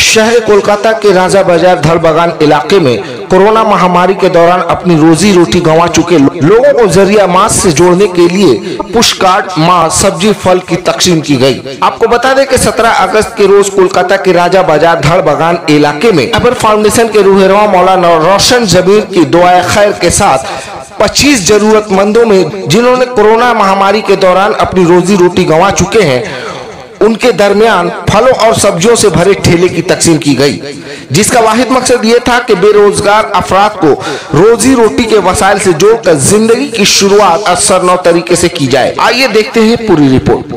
शहर कोलकाता के राजा बाजार धड़बागान इलाके में कोरोना महामारी के दौरान अपनी रोजी रोटी गंवा चुके लोगों को जरिया मास से जोड़ने के लिए पुश कार्ड, मांस, सब्जी, फल की तकसीम की गई। आपको बता दें कि 17 अगस्त के रोज कोलकाता के राजा बाजार धड़बागान इलाके में अबर फाउंडेशन के रूहेरवा मौलाना रोशन जमीर की दुआए खैर के साथ 25 जरूरतमंदों में जिन्होंने कोरोना महामारी के दौरान अपनी रोजी रोटी गंवा चुके हैं, उनके दरमियान फलों और सब्जियों से भरे ठेले की तकसीम की गई, जिसका वाहिद मकसद ये था कि बेरोजगार अफराद को रोजी रोटी के वसाइल से जोड़कर जिंदगी की शुरुआत असरनौ तरीके से की जाए। आइए देखते हैं पूरी रिपोर्ट।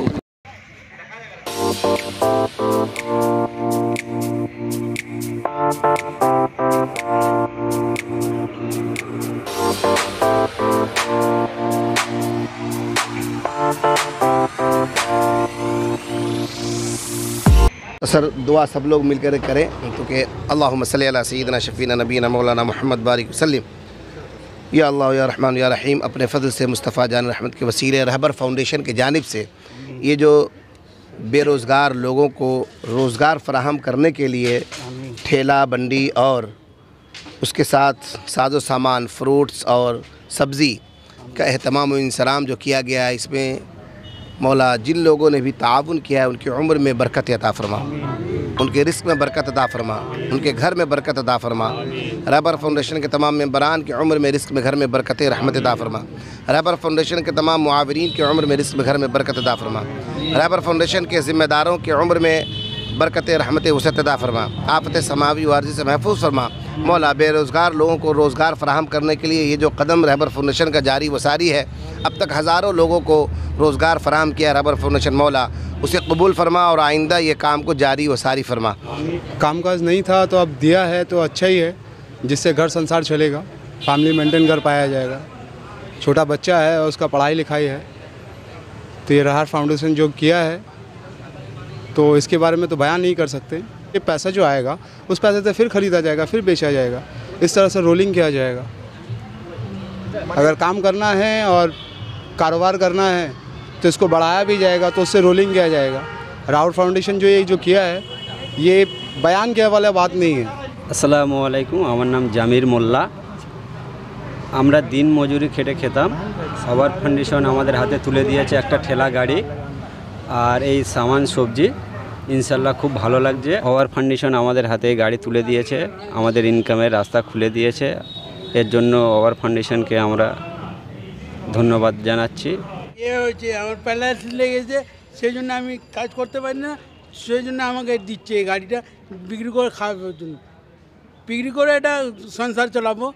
सर दुआ सब लोग मिलकर करें क्योंकि अल्लाहुम्मा सल्ली अला सय्यिदिना शफीना नबीना मौलाना मोहम्मद बारिक वसल्लम। या अल्लाह या रहमान या रहीम, अपने फ़ज़ल से मुस्तफ़ा जान रहमत के वसीले रहबर फाउंडेशन की जानिब से ये जो बेरोज़गार लोगों को रोज़गार फराहम करने के लिए ठेला बंडी और उसके साथ साजो सामान, फ्रूट्स और सब्ज़ी का एहतमाम व इंसराम जो किया गया है, इसमें मौला जिन लोगों ने भी ताउन किया है उनकी उम्र में बरकत अता फरमा, उनके रिस्क में बरकत अता फरमा, उनके घर में बरकत अता फरमा। रहबर फाउंडेशन के तमाम मेंबरान की उम्र में, रिस्क में, घर में बरकत रहमत अता फरमा। रहबर फाउंडेशन के तमाम मुआविरीन की उम्र में, रिस्क में, घर में बरकत अता फरमा। रहबर फाउंडेशन के ज़िम्मेदारों की उम्र में बरकत रहमत वसअत अता फरमा। आफत समावी वारजी से महफूज फरमा। मौला बेरोज़गार लोगों को रोज़गार फराहम करने के लिए ये जो कदम रहबर फाउंडेशन का जारी व सारी है, अब तक हज़ारों लोगों को रोज़गार फराहम किया रहबर फाउंडेशन, मौला उसे कबूल फरमा और आइंदा ये काम को जारी व सारी फरमा। कामकाज नहीं था तो अब दिया है तो अच्छा ही है, जिससे घर संसार चलेगा, फैमिली मेंटेन कर पाया जाएगा। छोटा बच्चा है और उसका पढ़ाई लिखाई है, तो ये रहबर फाउंडेशन जो किया है तो इसके बारे में तो बयान नहीं कर सकते। ये पैसा जो आएगा उस पैसे से फिर ख़रीदा जाएगा, फिर बेचा जाएगा, इस तरह से रोलिंग किया जाएगा। अगर काम करना है और कारोबार करना है तो इसको बढ़ाया भी जाएगा, तो उससे रोलिंग किया जाएगा। रहबर फाउंडेशन जो किया है ये बयान किया वाला बात नहीं है। আসসালামু আলাইকুম, আমার নাম জামির মোল্লা। আমরা দিন মজুরি খেটে খেতাম, আবার ফাউন্ডেশন আমাদের হাতে তুলে দিয়েছে একটা ঠেলা গাড়ি আর এই সামান সবজি। ইনশাল্লাহ খুব ভালো লাগছে। আবার ফাউন্ডেশন আমাদের হাতে গাড়ি তুলে দিয়েছে, আমাদের ইনকামের রাস্তা খুলে দিয়েছে। এর জন্য আবার ফাউন্ডেশনকে আমরা ধন্যবাদ জানাচ্ছি। এ হচ্ছে আমার প্যারালাইসিস লেগেছে, সেই জন্য আমি কাজ করতে পারি না, সেই জন্য আমাকে দিচ্ছে এই গাড়িটা বিক্রি করে খাওয়ার জন্য, বিক্রি করে এটা সংসার চালাবো।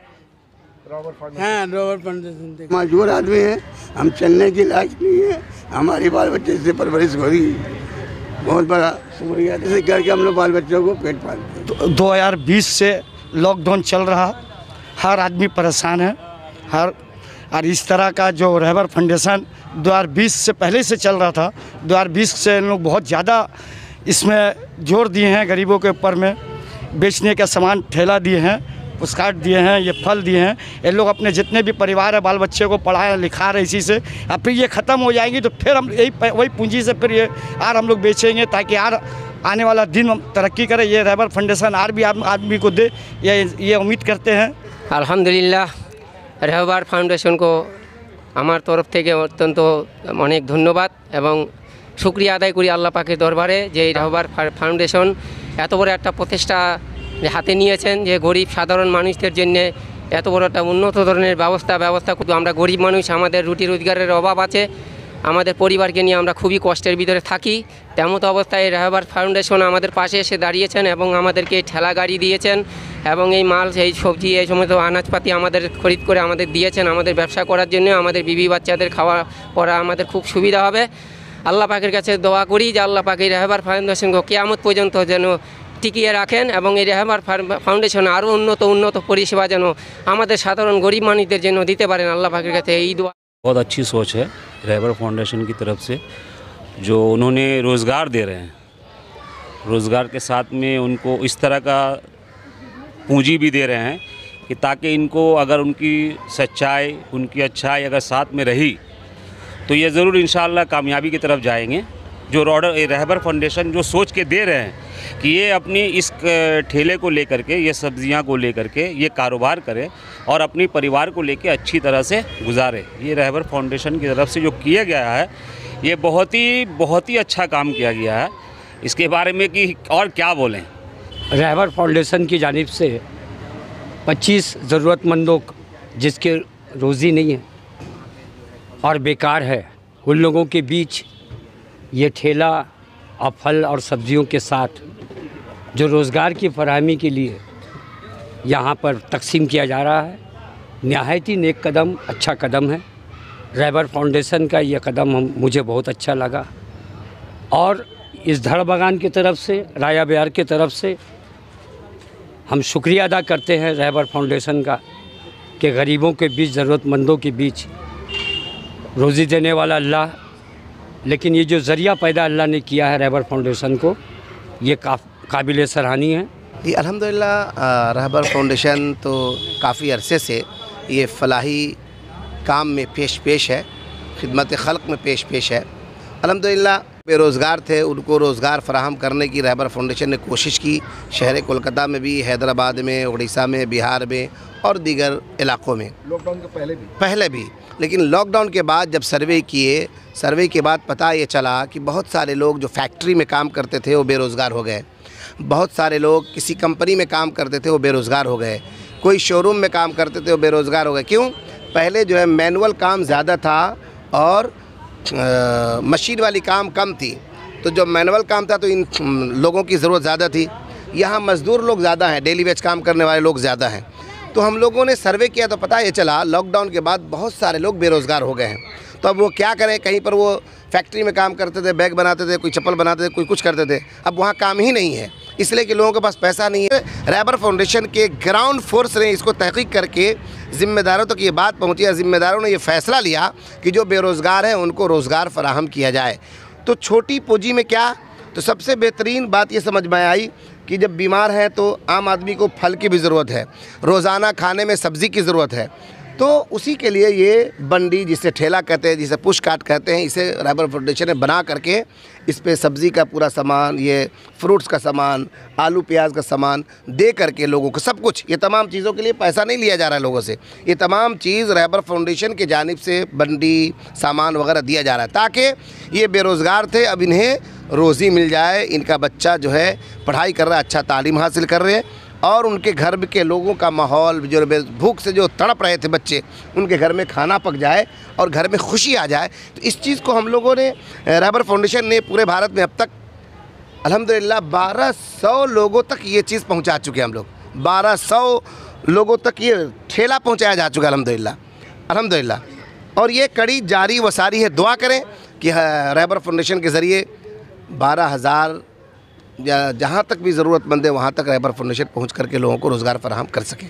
हाँ, रॉबर्ट फाउंडेशन से मजबूर आदमी है, हम चलने की लायक नहीं है, हमारी बाल बच्चे से परवरिश हो रही है। बहुत बड़ा शुक्रिया जैसे करके हम लोग बाल बच्चों को पेट पालते हैं। तो 2020 से लॉकडाउन चल रहा, हर आदमी परेशान है। और इस तरह का जो रहबर फाउंडेशन 2020 से पहले से चल रहा था, 2020 से इन लोग बहुत ज़्यादा इसमें जोर दिए हैं। गरीबों के ऊपर में बेचने का सामान ठेला दिए हैं, पुस्कार्ड दिए हैं, ये फल दिए हैं। ये लोग अपने जितने भी परिवार है, बाल बच्चे को पढ़ाया लिखा रहे इसी से। अब फिर ये ख़त्म हो जाएंगी तो फिर हम वही पूंजी से फिर ये और हम लोग बेचेंगे, ताकि और आने वाला दिन हम तरक्की करें। ये रहबर फाउंडेशन और भी आदमी को दे, ये उम्मीद करते हैं। আলহামদুলিল্লাহ, रहबर फाउंडेशन को আমার তরফ থেকে অত্যন্ত অনেক ধন্যবাদ এবং শুকরিয়া আদায় করি আল্লাহ পাকের দরবারে যে रहबर ফাউন্ডেশন এত বড় একটা প্রচেষ্টা হাতে নিয়েছেন, যে গরিব সাধারণ মানুষদের জন্য এত বড় একটা উন্নত ধরনের ব্যবস্থা কিন্তু আমরা গরিব মানুষ, আমাদের রুটি রোজগারের অভাব আছে, আমাদের পরিবারকে নিয়ে আমরা খুবই কষ্টের ভিতরে থাকি। তেমত অবস্থায় रहबर ফাউন্ডেশন আমাদের পাশে এসে দাঁড়িয়েছেন এবং আমাদেরকে ঠেলা গাড়ি দিয়েছেন এবং এই মাল, এই সবজি, এই সমস্ত আনাজপাতি আমাদের খরিদ করে আমাদের দিয়েছেন আমাদের ব্যবসা করার জন্য। আমাদের বিবি বাচ্চাদের খাওয়া পড়া আমাদের খুব সুবিধা হবে। আল্লাহ পাকের কাছে দোয়া করি যে আল্লাহ পাক এই रहबर ফাউন্ডেশনকে কিয়ামত পর্যন্ত যেন টিকিয়ে রাখেন এবং এই रहबर ফাউন্ডেশন আরও উন্নত পরিষেবা যেন আমাদের সাধারণ গরিব মানুষদের জন্য দিতে পারেন। আল্লাহ পাকের কাছে এই দোয়া। बहुत अच्छी सोच है रहबर फाउंडेशन की तरफ से, जो उन्होंने रोज़गार दे रहे हैं, रोज़गार के साथ में उनको इस तरह का पूंजी भी दे रहे हैं कि ताकि इनको अगर उनकी सच्चाई, उनकी अच्छाई अगर साथ में रही तो ये ज़रूर इंशाअल्लाह कामयाबी की तरफ जाएंगे। जो रहबर फाउंडेशन जो सोच के दे रहे हैं कि ये अपनी इस ठेले को लेकर के, ये सब्जियां को लेकर के ये कारोबार करे और अपनी परिवार को लेके अच्छी तरह से गुजारे। ये रहबर फाउंडेशन की तरफ से जो किया गया है ये बहुत ही अच्छा काम किया गया है। इसके बारे में कि और क्या बोलें। रहबर फाउंडेशन की जानिब से 25 ज़रूरतमंदों जिसके रोज़ी नहीं है और बेकार है, उन लोगों के बीच ये ठेला और फल और सब्जियों के साथ जो रोज़गार की फराहमी के लिए यहाँ पर तकसीम किया जा रहा है, नहायत ही नेक कदम, अच्छा कदम है। रहबर फाउंडेशन का ये कदम मुझे बहुत अच्छा लगा और इस धड़ बगान की तरफ से, राया बिहार की तरफ से हम शुक्रिया अदा करते हैं रहबर फाउंडेशन का कि गरीबों के बीच, ज़रूरतमंदों के बीच रोज़ी देने वाला अल्लाह, लेकिन ये जो ज़रिया पैदा अल्लाह ने किया है रहबर फाउंडेशन को, ये काबिल सराहनीय है। जी अल्हम्दुलिल्लाह, रहबर फाउंडेशन तो काफ़ी अरसे से ये फलाही काम में पेश है, खिदमत खल्क में पेश है। अल्हम्दुलिल्लाह बेरोज़गार थे, उनको रोज़गार फराहम करने की रहबर फाउंडेशन ने कोशिश की। शहर कोलकाता में भी, हैदराबाद में, उड़ीसा में, बिहार में और दीगर इलाक़ों में लॉकडाउन के पहले भी। लेकिन लॉकडाउन के बाद जब सर्वे के बाद पता ये चला कि बहुत सारे लोग जो फैक्ट्री में काम करते थे वो बेरोज़गार हो गए, बहुत सारे लोग किसी कंपनी में काम करते थे वो बेरोज़गार हो गए, कोई शोरूम में काम करते थे वो बेरोज़गार हो गए। क्यों? पहले जो है मैनुअल काम ज़्यादा था और मशीन वाली काम कम थी। तो जो मैनुअल काम था तो इन लोगों की ज़रूरत ज़्यादा थी। यहाँ मज़दूर लोग ज़्यादा हैं, डेली वेज काम करने वाले लोग ज़्यादा हैं। तो हम लोगों ने सर्वे किया तो पता ये चला लॉकडाउन के बाद बहुत सारे लोग बेरोज़गार हो गए हैं। तो अब वो क्या करें, कहीं पर वो फैक्ट्री में काम करते थे, बैग बनाते थे, कोई चप्पल बनाते थे, कोई कुछ करते थे, अब वहाँ काम ही नहीं है, इसलिए कि लोगों के पास पैसा नहीं है। रहबर फाउंडेशन के ग्राउंड फोर्स ने इसको तहकीक करके ज़िम्मेदारों तक ये बात पहुँची है। ज़िम्मेदारों ने ये फ़ैसला लिया कि जो बेरोज़गार हैं उनको रोज़गार फराहम किया जाए। तो छोटी पूंजी में क्या, तो सबसे बेहतरीन बात ये समझ में आई कि जब बीमार हैं तो आम आदमी को फल की भी ज़रूरत है, रोज़ाना खाने में सब्ज़ी की ज़रूरत है। तो उसी के लिए ये बंडी, जिसे ठेला कहते हैं, जिसे पुश कार्ट कहते हैं, इसे रहबर फाउंडेशन ने बना करके इस पे सब्ज़ी का पूरा सामान, ये फ्रूट्स का सामान, आलू प्याज का सामान दे करके लोगों को सब कुछ, ये तमाम चीज़ों के लिए पैसा नहीं लिया जा रहा है लोगों से, ये तमाम चीज़ रहबर फाउंडेशन की जानिब से बंडी सामान वगैरह दिया जा रहा है ताकि ये बेरोज़गार थे अब इन्हें रोज़ी मिल जाए। इनका बच्चा जो है पढ़ाई कर रहा है, अच्छा तालीम हासिल कर रहे हैं और उनके घर के लोगों का माहौल, जो भूख से जो तड़प रहे थे बच्चे, उनके घर में खाना पक जाए और घर में खुशी आ जाए। तो इस चीज़ को हम लोगों ने, रहबर फाउंडेशन ने पूरे भारत में अब तक अल्हम्दुलिल्लाह 1200 लोगों तक ये चीज़ पहुंचा चुके हैं। हम लोग 1200 लोगों तक ये ठेला पहुंचाया जा चुका है अल्हम्दुलिल्लाह। और ये कड़ी जारी व सारी है। दुआ करें कि रहबर फाउंडेशन के ज़रिए 12,000 जहाँ तक भी ज़रूरतमंद है वहाँ तक रहबर फाउंडेशन पहुँच करके लोगों को रोज़गार फराहम कर सके।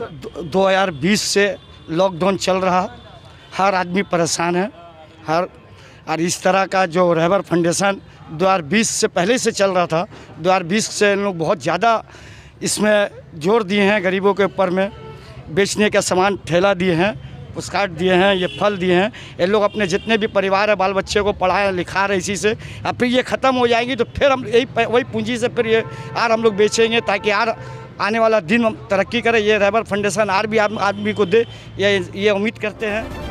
2020 से लॉकडाउन चल रहा, हर आदमी परेशान है, और इस तरह का जो रहबर फाउंडेशन 2020 से पहले से चल रहा था, 2020 से इन लोग बहुत ज़्यादा इसमें जोर दिए हैं, गरीबों के ऊपर में बेचने का सामान ठेला दिए हैं, पुस्कार्ट दिए हैं, ये फल दिए हैं। ये लोग अपने जितने भी परिवार है, बाल बच्चे को पढ़ाया लिखा रहे इसी से। अब फिर ये ख़त्म हो जाएंगी तो फिर हम वही पूंजी से फिर ये हम लोग बेचेंगे ताकि आने वाला दिन तरक्की करे। ये रहबर फाउंडेशन भी आदमी को दे, ये उम्मीद करते हैं।